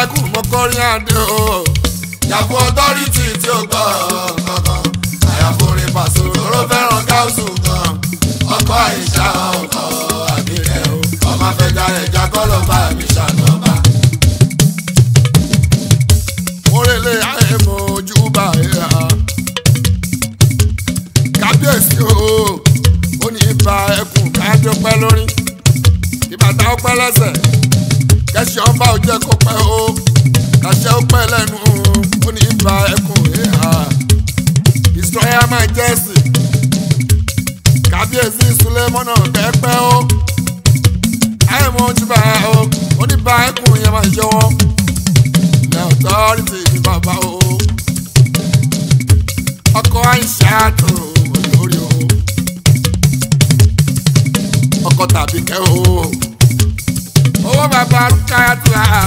ẹkùn mọ́kọ́rin àdé o. Yàgò ọtọ́rìtì tí ó gbọ́ kankan. Àyàforin pàṣẹ òróró fẹ́ràn gáúsù gan. Ọkọ̀ àìsà ọkọ̀ àbílẹ̀ o. Ọmọ afẹ́jà ẹja kọ́ ló bá mi ṣàtọ́ba. Mórèlé ayé mojú bá ẹ̀yà. Kábíyèsí o, ó ní ibà ẹkùn kájọ pẹ́ lórí. Ìbàtà ó pẹ́ lẹ́sẹ̀. Kẹ́sì ọba ò jẹ́ kó pẹ́ o. Kàṣẹ́ ó pẹ́ lẹ́nu ó ní ibà ẹkùn ẹ̀yà. Israel Majesty. Kábíyèsí Sulemọ́nà kẹ́pẹ́ o. Ayé mojú bá o, ó ní ibà ẹkùn yẹn máa ṣọwọ́. Authority ni bàbá o. Ọkọ àìsà tó olórí o. Ọkọ tàbí kẹ́ o. Owó bàbá Rúkàyà tó a.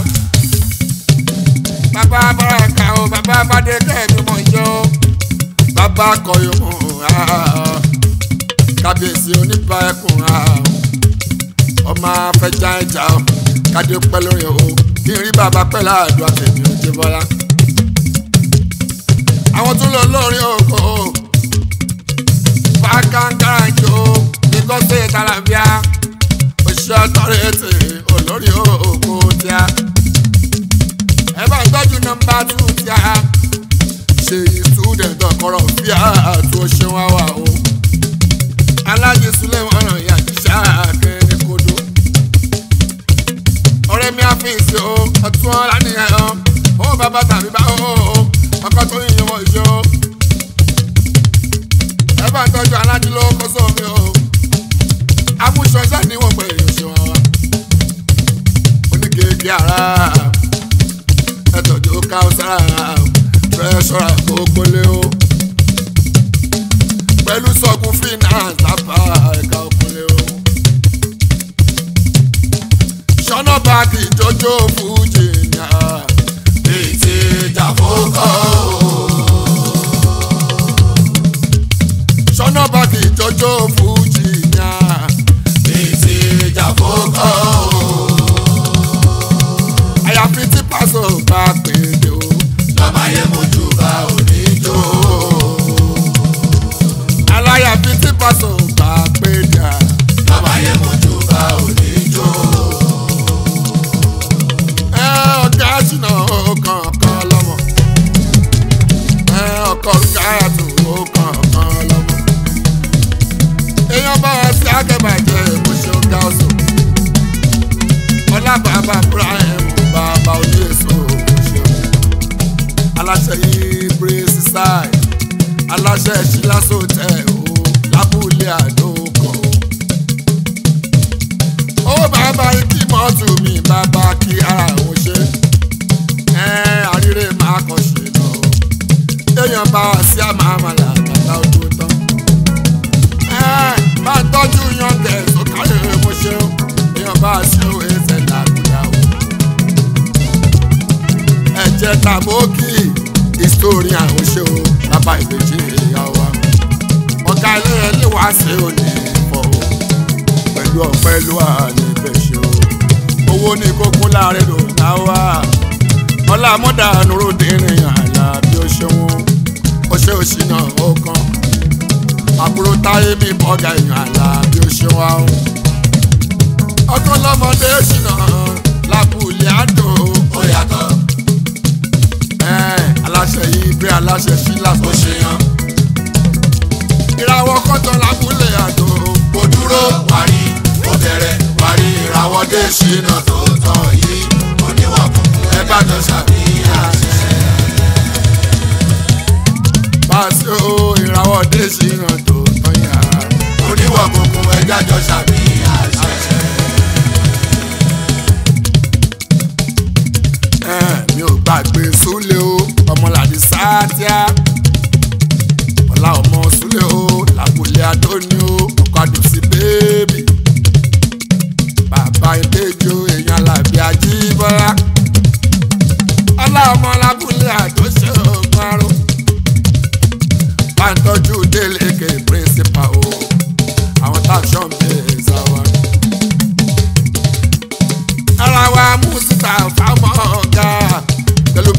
Bàbá Báràkà o. Bàbá Bádékẹ́ mi mọ̀ jọ. Bàbá Kọ̀yọ̀ mọ̀ a. Kábíyèsí oníbà ẹkùn a. Ọmọ afẹ́jà ẹja o. Kádé pẹ́ lórí o. Kí n rí bàbá pẹ́ láàdúrà tèmi ò jẹ́ bọ́lá. Àwọn tún lọ lórí oko. Fákáńkáńjó nígbọ́sẹ̀ tàlàbíà. Oṣù ọ̀tọ́rẹ́tì olórí oko tíá. Ẹ bá ń tọ́jú nọ́mbà 2 tíá. Ṣé ìsúdẹ̀ntì ọ̀kọ̀rọ̀ fíà tó ṣe wá wà o. Alájí Sulemọ́nà Yàjíṣà kéré kodò. Ọ̀rẹ́ mi àfíìsì o, ọ̀tún ọ̀la nìyẹn o. Ó bàbá tàbí bá o, ọkọ tó yìnyín wọ̀ ìṣó. Ẹ bá ń tọ́jú aládìlọ́ kó sómi o. Amúṣọṣẹ́ ni wọ́n pè é ṣe wọn wá. Oníkèéké ara, ẹ tọ́jú káwùsára, fẹ́ ṣọ́ra gbogbo lé o. Pẹ̀lú sọ́gun finance lápá ẹ̀ka òkúlé o. Ṣọ́nà báàkì jọjọ́ fújì ní à. Ètè ìjàfókọ́ o. Ṣọ́nà báàkì jọjọ́ fújì ní à. Ètè ìjàfókọ́ o. Àyàfi tí pàṣẹ bá pèdè o. Lọ́ba yẹ mojú bá oníjó. Aláyàfi tí pàṣẹ bá pèdè à. Lọ́ba yẹ mojú bá oníjó. Ṣìnà ọkàn lọ́mọ. Ọkọ̀ Rúkàyà tó ọkàn lọ́mọ. Èèyàn bá wá sí akẹ́bàjẹ́ ìmúṣẹ́ ọ̀gá ọ̀sùn. Ọlá bàbá Ibrahim bàbá oníyèsò òṣèlú. Aláṣẹ yìí Brace Side. Aláṣẹ Ṣílásó tẹ̀ o lábúlé àdókò. Ó bàbá ikí mọ́tò mi bàbá kí ara òun ṣe. Àríre máa kọ̀ ṣe lọ. Èèyàn bá wá sí àmàmàlà bàbá ojú tán. Bá ń tọ́jú yan tẹ̀sán káyọ̀ mo ṣe o. Èèyàn bá wá sí òwe ẹsẹ̀ làkúdà o. Ẹ̀jẹ̀ tàbókì ìsítórì àwọn ṣe o. Bàbá ìbejì ìyàwó wa. Ọ̀gá ilé ẹ̀ lè wá sí òní ìfọ̀ o. Pẹ̀lú ọ̀pẹ ló wà níbẹ̀ ṣe o. Owó ní kókó láàrin ló náwó. Ọlá mọ́dà nùrùdínrín àlà bí ó ṣe wọ́n. Ó ṣe òṣìnà ọkàn. Àbúrò táyé mi bọ́gà èèyàn àlà bí ó ṣe wá o. Ọdún lọ́mọdé ṣìnà lábúlé àdó. Ó yàtọ̀. Aláṣẹ yìí bí aláṣẹ sílá tó ṣe yan. Ìràwọ̀ kọ́tọ̀ lábúlé àdó. Kò dúró wárí, kò bẹ̀rẹ̀ wárí. Ìràwọ̀ dé ṣìnà tó tọ̀ yìí. Oníwà kúkú ẹ bá jọ ṣàfihàn ṣẹ. Pàṣẹ o ìràwọ̀ dé ṣìnà tó tọ̀ yà. Oníwà kúkú ẹ jájọ ṣàfihàn ṣẹ. Mi ò gbàgbé Súlé o, ọmọlàdí sátíá. Ọlá ọmọ Súlé o, làbúlé Adóni o, ọkọ̀ àdùsí bébì. Bàbá ìbejì èèyàn Àlàbí Ajíbọ́lá. Ọlá ọmọ lábúlé àdóṣe ògùn àrùn. Bá ń tọ́jú Délékè principal o, àwọn táṣọ̀ ń bèèrè sáwà. Ara wa Mùsítà fáwọn ọ̀gá.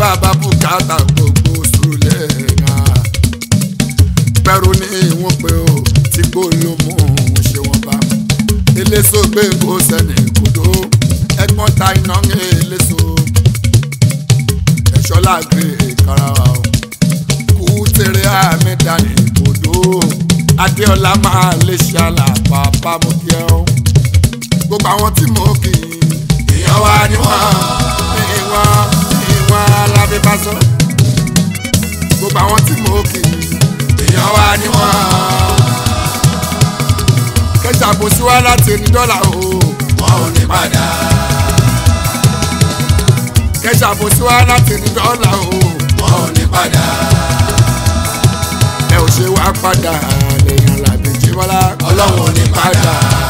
bàbá bùkátà gbogbo sùúrùlẹ̀ náà pẹ̀rù ní ìwọ̀n pé o tí gbó ló mú òun ṣe wọn bá eléso gbé kó sẹ́ni kòdó ẹgbọ́n ta iná ń eléso ẹ̀ṣọ́ lágbè karawa o kú tèrè àmì dání kòdó adéọlá máa lè ṣàlàpà bá mo kí ẹ o gbogbo àwọn tí mo kì í èèyàn wá ní wọ́n alábí bá sọ gbogbo àwọn tí mo kì í èèyàn wá ní wọ́n kẹjà bó sí wá láti ní dọ́là o wọn ò ní padà kẹjà bó sí wá láti ní dọ́là o wọn ò ní padà ẹ ò ṣe wá padà lẹ́yìn Àlàbí Jíbọ́lá ọlọ́run ò ní padà.